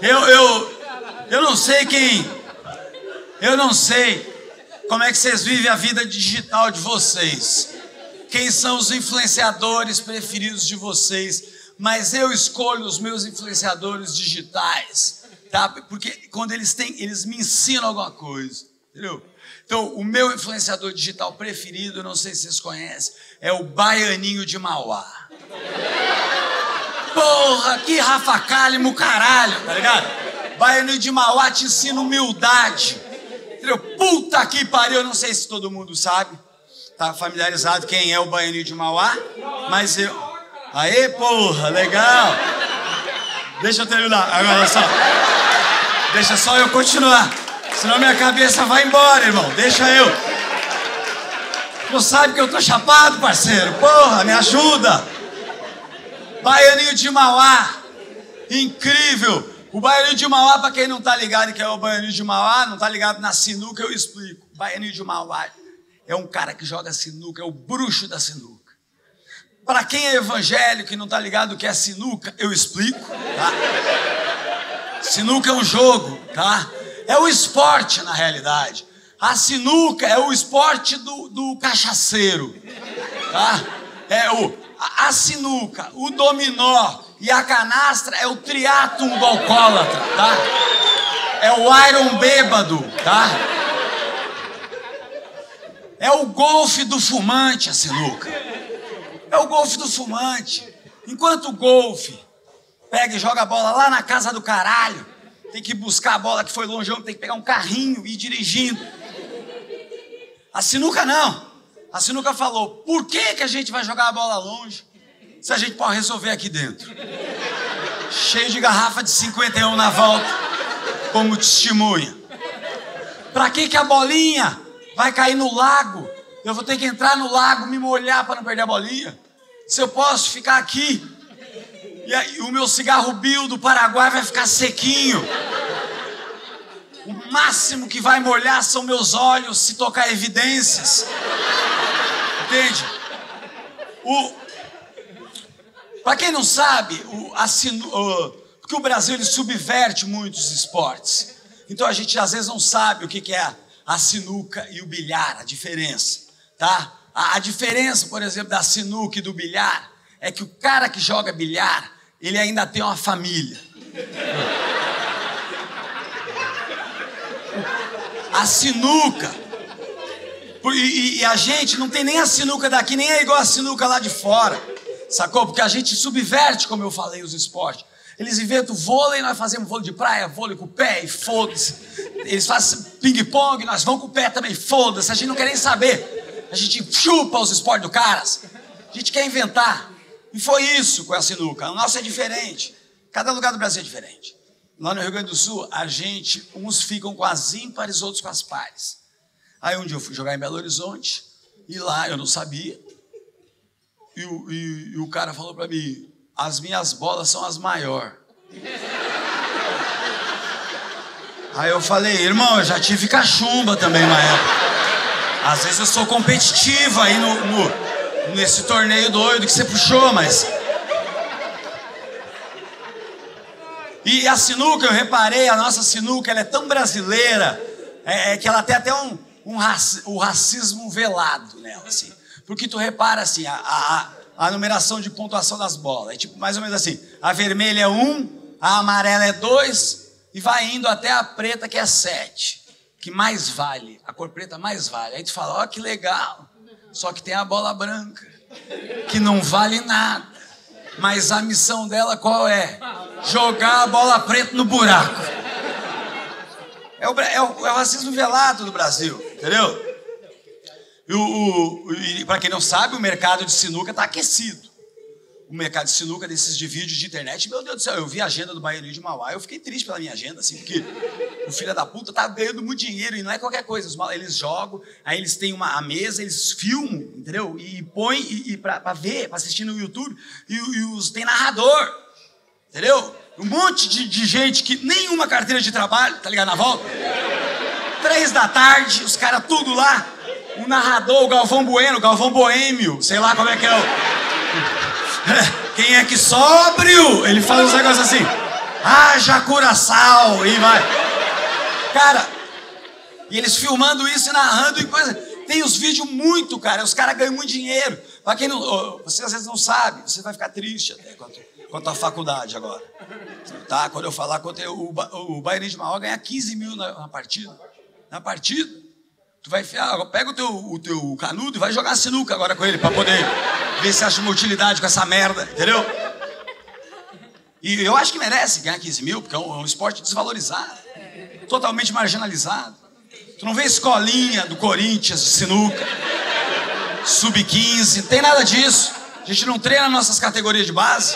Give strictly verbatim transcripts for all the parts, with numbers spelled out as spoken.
Eu, eu, eu não sei quem... Eu não sei como é que vocês vivem a vida digital de vocês. Quem são os influenciadores preferidos de vocês. Mas eu escolho os meus influenciadores digitais, tá? Porque quando eles têm, eles me ensinam alguma coisa, entendeu? Então, o meu influenciador digital preferido, não sei se vocês conhecem, é o Baianinho de Mauá. Porra, que Rafa Kalimann, caralho, tá ligado? Baianinho de Mauá te ensina humildade, entendeu? Puta que pariu, eu não sei se todo mundo sabe, tá familiarizado quem é o Baianinho de Mauá, mas eu... Aê, porra, legal. Deixa eu terminar, agora só. Deixa só eu continuar, senão minha cabeça vai embora, irmão. Deixa eu. Tu sabe que eu tô chapado, parceiro. Porra, me ajuda. Baianinho de Mauá. Incrível. O Baianinho de Mauá, pra quem não tá ligado que é o Baianinho de Mauá, não tá ligado na sinuca, eu explico. Baianinho de Mauá é um cara que joga sinuca, é o bruxo da sinuca. Para quem é evangélico e não tá ligado o que é sinuca, eu explico, tá? Sinuca é um jogo, tá? É o esporte, na realidade. A sinuca é o esporte do, do cachaceiro, tá? É o, a, a sinuca, o dominó e a canastra é o triatlon do alcoólatra, tá? É o Iron bêbado, tá? É o golfe do fumante, a sinuca. É o golfe do fumante. Enquanto o golfe pega e joga a bola lá na casa do caralho, tem que buscar a bola que foi longe, tem que pegar um carrinho e ir dirigindo. A sinuca não. A sinuca falou, por que que a gente vai jogar a bola longe se a gente pode resolver aqui dentro? Cheio de garrafa de cinquenta e um na volta, como testemunha. Pra que que a bolinha vai cair no lago? Eu vou ter que entrar no lago, me molhar para não perder a bolinha? Se eu posso ficar aqui, e aí, o meu cigarro Bill do Paraguai vai ficar sequinho. O máximo que vai molhar são meus olhos se tocar evidências. Entende? O... Para quem não sabe, o, a sinu... o... porque o Brasil ele subverte muitos esportes. Então a gente às vezes não sabe o que, que é a, a sinuca e o bilhar, a diferença. Tá? A, a diferença, por exemplo, da sinuca e do bilhar é que o cara que joga bilhar, ele ainda tem uma família. A sinuca, e, e a gente não tem nem a sinuca daqui, nem é igual a sinuca lá de fora, sacou? Porque a gente subverte, como eu falei, os esportes. Eles inventam vôlei, nós fazemos vôlei de praia, vôlei com o pé e foda-se. Eles fazem ping-pong, nós vamos com o pé também, foda-se. A gente não quer nem saber. A gente chupa os esportes do caras. A gente quer inventar. E foi isso com a sinuca. O nosso é diferente. Cada lugar do Brasil é diferente. Lá no Rio Grande do Sul, a gente, uns ficam com as ímpares, outros com as pares. Aí um dia eu fui jogar em Belo Horizonte, e lá eu não sabia. E o, e, e o cara falou pra mim, as minhas bolas são as maiores. Aí eu falei, irmão, eu já tive cachumba também na época. Às vezes eu sou competitivo aí no, no, nesse torneio doido que você puxou, mas... E a sinuca, eu reparei, a nossa sinuca, ela é tão brasileira, é, é que ela tem até um, um raci, um racismo velado nela, assim. Porque tu repara, assim, a, a, a numeração de pontuação das bolas. É tipo mais ou menos assim, a vermelha é um, a amarela é dois, e vai indo até a preta, que é sete. Que mais vale, a cor preta mais vale. Aí tu fala, ó, que legal. Só que tem a bola branca, que não vale nada. Mas a missão dela qual é? Jogar a bola preta no buraco. É o, é o, é o racismo velado do Brasil, entendeu? E, o, o, e para quem não sabe, o mercado de sinuca está aquecido. O mercado de sinuca, desses de vídeos de internet, meu Deus do céu, eu vi a agenda do Baianinho de Mauá, eu fiquei triste pela minha agenda, assim, porque o filho da puta tá ganhando muito dinheiro e não é qualquer coisa. Eles jogam, aí eles têm uma a mesa, eles filmam, entendeu? E põem e, e pra, pra ver, pra assistir no YouTube, e, e os, tem narrador, entendeu? Um monte de, de gente que nenhuma carteira de trabalho, tá ligado, na volta? Três da tarde, os caras tudo lá, o narrador, o Galvão Bueno, o Galvão Boêmio, sei lá como é que é o... Quem é que sóbrio? Ele fala uns negócios assim. haja Curaçao, e vai. Cara, e eles filmando isso e narrando e coisa. Tem os vídeos muito, cara, os caras ganham muito dinheiro. Pra quem não, você às vezes não sabe, você vai ficar triste até quanto, quanto à faculdade agora. Tá? Quando eu falar, quanto eu, o, o Baianinho de Mauá ganha quinze mil na, na partida. Na partida. Tu vai enfiar, pega o teu, o teu canudo e vai jogar sinuca agora com ele, pra poder ver se acha uma utilidade com essa merda, entendeu? E eu acho que merece ganhar quinze mil, porque é um, é um esporte desvalorizado, totalmente marginalizado. Tu não vê escolinha do Corinthians de sinuca, sub quinze, não tem nada disso. A gente não treina nossas categorias de base.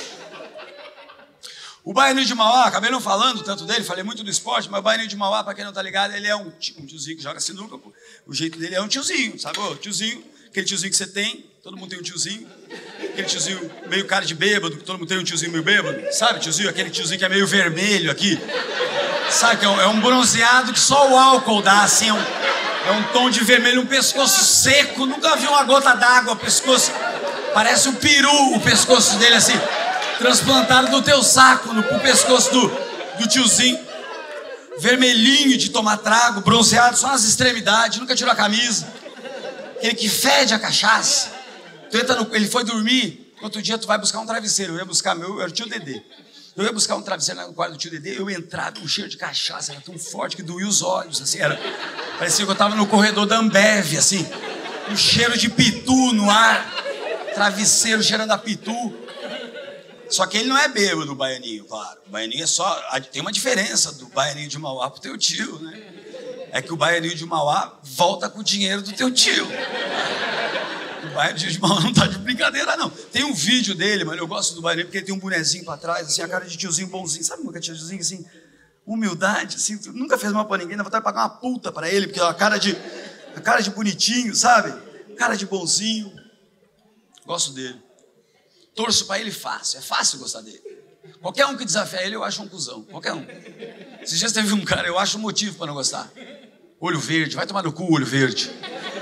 O Baianinho de Mauá, acabei não falando tanto dele, falei muito do esporte, mas o Baianinho de Mauá, pra quem não tá ligado, ele é um, um tiozinho que joga sinuca. O jeito dele é um tiozinho, sabe? O tiozinho, aquele tiozinho que você tem, todo mundo tem um tiozinho. Aquele tiozinho meio cara de bêbado, que todo mundo tem um tiozinho meio bêbado. Sabe, tiozinho? Aquele tiozinho que é meio vermelho aqui. Sabe, que é um, é um bronzeado que só o álcool dá, assim, é um, é um tom de vermelho, um pescoço seco. Nunca vi uma gota d'água, pescoço. Parece um peru o pescoço dele, assim. Transplantado do teu saco, no pro pescoço do, do tiozinho. Vermelhinho de tomar trago, bronzeado só nas extremidades, nunca tirou a camisa. Aquele que fede a cachaça. Tu entra no, ele foi dormir, outro dia tu vai buscar um travesseiro. Eu ia buscar meu, era o tio Dedê. Eu ia buscar um travesseiro no quarto do tio Dedê, eu entrava, um cheiro de cachaça, era tão forte que doía os olhos, assim, era, parecia que eu tava no corredor da Ambev, assim, um cheiro de pitu no ar, travesseiro cheirando a pitu. Só que ele não é bêbado, o Baianinho, claro. O Baianinho é só, tem uma diferença do Baianinho de Mauá pro teu tio, né? É que o Baianinho de Mauá volta com o dinheiro do teu tio. O Baianinho de Mauá não tá de brincadeira, não. Tem um vídeo dele, mano, eu gosto do Baianinho porque ele tem um bonezinho pra trás, assim, a cara de tiozinho bonzinho. Sabe nunca tiozinho, assim, humildade, assim, nunca fez mal pra ninguém, dá vontade de pagar uma puta pra ele, porque é uma cara de, a cara de bonitinho, sabe? Cara de bonzinho. Gosto dele. Torço pra ele fácil, é fácil gostar dele. Qualquer um que desafia ele, eu acho um cuzão. Qualquer um. Esses dias teve um cara, eu acho um motivo pra não gostar. Olho verde, vai tomar no cu, olho verde.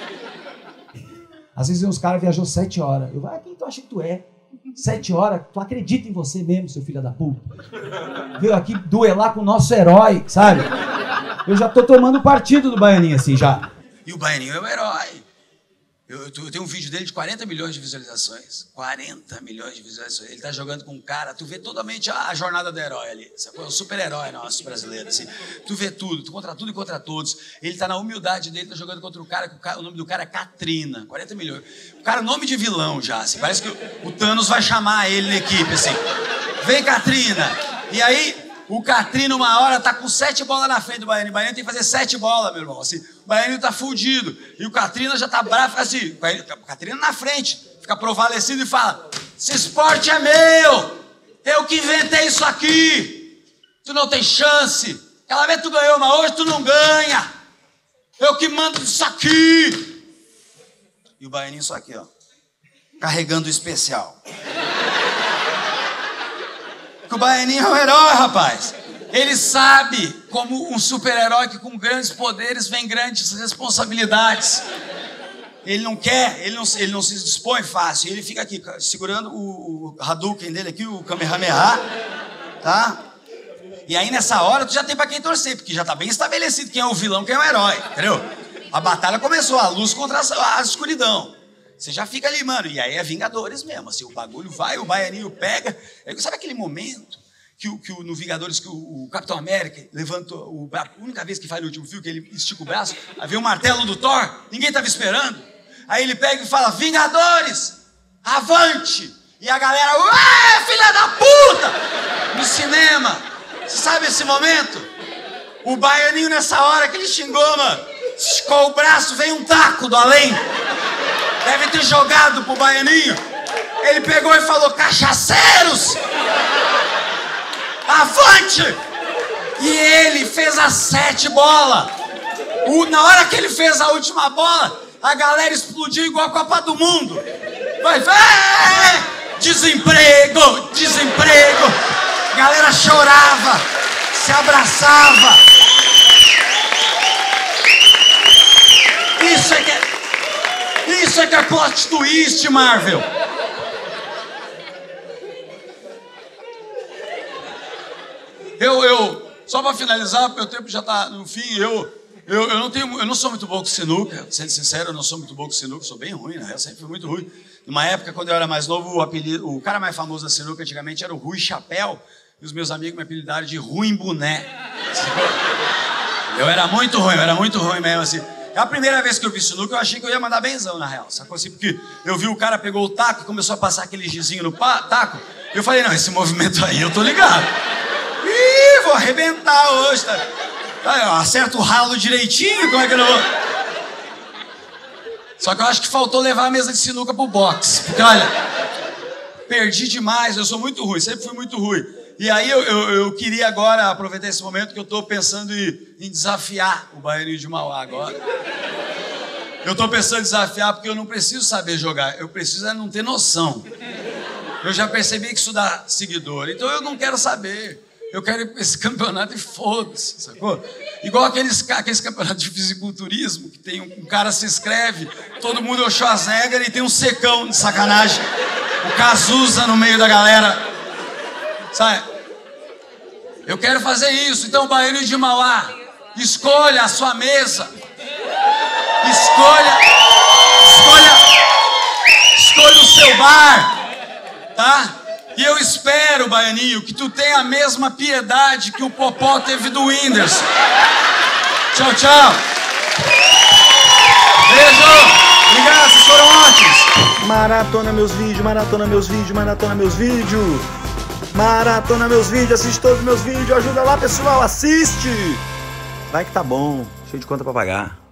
Às vezes uns caras viajou sete horas. Eu, ah, quem tu acha que tu é? Sete horas, tu acredita em você mesmo, seu filho da puta? Veio aqui duelar com o nosso herói, sabe? Eu já tô tomando partido do Baianinho assim, já. E o Baianinho é o herói. Eu, eu, eu tenho um vídeo dele de quarenta milhões de visualizações. quarenta milhões de visualizações. Ele tá jogando com um cara, tu vê totalmente a, a jornada do herói ali. É um super-herói nosso brasileiro, assim. Tu vê tudo, tu contra tudo e contra todos. Ele tá na humildade dele, tá jogando contra o cara, que o, cara, o nome do cara é Katrina. quarenta milhões. O cara, nome de vilão já, assim. Parece que o, o Thanos vai chamar ele na equipe, assim. Vem, Katrina. E aí, o Katrina, uma hora, tá com sete bolas na frente do Baianinho. O Baianinho tem que fazer sete bolas, meu irmão, assim. O Baianinho tá fudido. E o Katrina já tá bravo, fica assim. O Katrina na frente, fica provalecido e fala: esse esporte é meu! Eu que inventei isso aqui! Tu não tem chance! Aquela vez tu ganhou, mas hoje tu não ganha! Eu que mando isso aqui! E o Baianinho só aqui, ó. Carregando o especial. Porque o Baianinho é um herói, rapaz. Ele sabe como um super-herói que com grandes poderes vem grandes responsabilidades. Ele não quer, ele não, ele não se dispõe fácil. Ele fica aqui segurando o, o Hadouken dele aqui, o Kamehameha, tá? E aí nessa hora tu já tem pra quem torcer, porque já tá bem estabelecido quem é o vilão, quem é o herói, entendeu? A batalha começou, a luz contra a, a escuridão. Você já fica ali, mano, e aí é Vingadores mesmo, assim, o bagulho vai, o Baianinho pega. Sabe aquele momento que, que no Vingadores, que o, o Capitão América levantou, o, a única vez que faz no último filme, que ele estica o braço, aí vem o martelo do Thor, ninguém tava esperando. Aí ele pega e fala: Vingadores, avante! E a galera, ué, filha da puta! No cinema. Você sabe esse momento? O Baianinho, nessa hora que ele xingou, mano, esticou o braço, veio um taco do além. Deve ter jogado pro Baianinho. Ele pegou e falou: cachaceiros! Avante! E ele fez as sete bolas. O, na hora que ele fez a última bola, a galera explodiu igual a Copa do Mundo. Vai, vai! Desemprego! Desemprego! A galera chorava, se abraçava. Isso é que é... Isso é que é plot twist, Marvel. Eu, eu, só para finalizar, meu tempo já está no fim, eu, eu, eu, não tenho, eu não sou muito bom com sinuca, sendo sincero, eu não sou muito bom com sinuca, sou bem ruim, né? Eu sempre fui muito ruim. Numa época, quando eu era mais novo, o, apelido, o cara mais famoso da sinuca antigamente era o Rui Chapéu, e os meus amigos me apelidaram de Ruim Boné. Eu era muito ruim, eu era muito ruim mesmo, assim. A primeira vez que eu vi sinuca, eu achei que eu ia mandar benzão, na real, sacou assim? Porque eu vi o cara pegou o taco e começou a passar aquele gizinho no taco, eu falei, não, esse movimento aí eu tô ligado. Ih, vou arrebentar hoje, tá? Tá, eu acerto o ralo direitinho, como é que eu não vou? Só que eu acho que faltou levar a mesa de sinuca pro box, porque olha, perdi demais, eu sou muito ruim, sempre fui muito ruim. E aí eu, eu, eu queria agora aproveitar esse momento que eu tô pensando em, em desafiar o Baianinho de Mauá agora. Eu tô pensando em desafiar porque eu não preciso saber jogar, eu preciso é não ter noção. Eu já percebi que isso dá seguidor, então eu não quero saber. Eu quero ir para esse campeonato e foda-se, sacou? Igual aqueles, aqueles campeonatos de fisiculturismo, que tem um, um cara se inscreve, todo mundo é o Schwarzenegger e tem um secão de sacanagem. O Cazuza no meio da galera. Sabe? Eu quero fazer isso. Então, Baianinho de Mauá, escolha a sua mesa. Escolha. Escolha. Escolha o seu bar. Tá? E eu espero, Baianinho, que tu tenha a mesma piedade que o Popó teve do Whindersson. Tchau, tchau. Beijo. Obrigado, vocês foram ótimos. Maratona meus vídeos, maratona meus vídeos, maratona meus vídeos. Maratona meus vídeos, assiste todos os meus vídeos. Ajuda lá, pessoal, assiste. Vai que tá bom, cheio de conta pra pagar.